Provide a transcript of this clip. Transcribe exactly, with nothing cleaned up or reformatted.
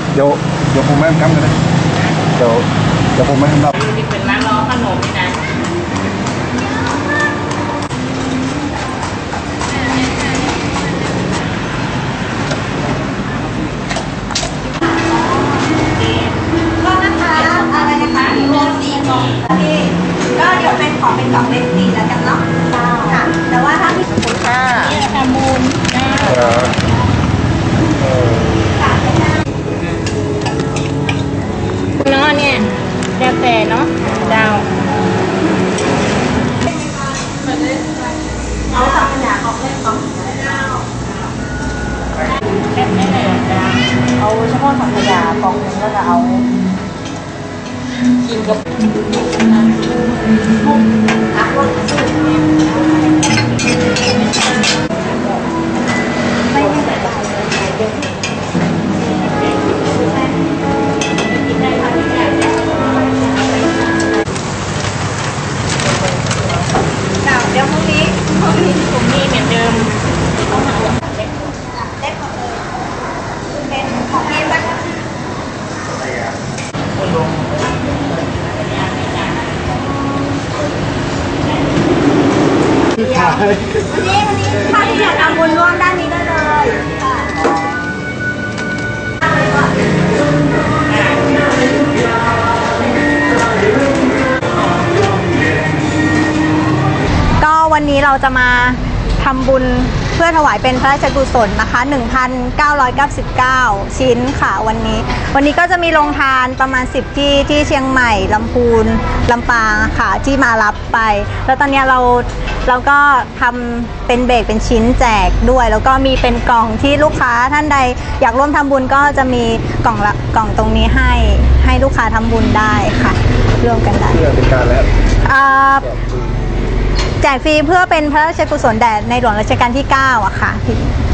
เดี๋ยวเดี๋ยวผมแม่กำกันนะเดี๋ยวเดี๋ยวผมแม่ทำรับนี่เป็นร้านล้อขนมนี่นะก็นะคะอะไรนะคะรวมสี่กล่องพี่ก็เดี๋ยวเป็นของเป็นกล่องเล็กสี่แล้วกันเนาะค่ะแต่ว่าถ้าพี่คุณค่านี่ทำมูลนะเนาะเนี่ยแล้วแต่เนาะดาวเอาสังขยาของเล็กกล่องแค่ไม่เลยดาวเอาเฉพาะสังขยากล่องนึงแล้วก็เอากินกับอ่ะพวกชื่อไม่ไม่แต่ละเดี๋ยวเดี๋ยวพรุ่งนี้พรุ่งนี้กลุ่มนี้เหมือนเดิมต้องมาเล็กเล็กหมดเลยเป็นของพี่สักวันนี้วันนี้ถ้าที่อยากทำบุญร่วมด้านนี้ได้เลยก็วันนี้เราจะมาทำบุญเพื่อถวายเป็นพระราชกุศลนะคะ หนึ่งพันเก้าร้อยเก้าสิบเก้า ชิ้นค่ะวันนี้วันนี้ก็จะมีโรงทานประมาณสิบที่ที่เชียงใหม่ลำพูนลำปางค่ะที่มารับไปแล้วตอนนี้เราเราก็ทำเป็นเบรกเป็นชิ้นแจกด้วยแล้วก็มีเป็นกล่องที่ลูกค้าท่านใดอยากร่วมทำบุญก็จะมีกล่องละกล่องตรงนี้ให้ให้ลูกค้าทำบุญได้ค่ะร่วมกันได้เพื่อเป็นการแล้วแจกฟรีเพื่อเป็นพระราชกุศลแด่ในหลวงรัชกาลที่เก้าอะค่ะพี่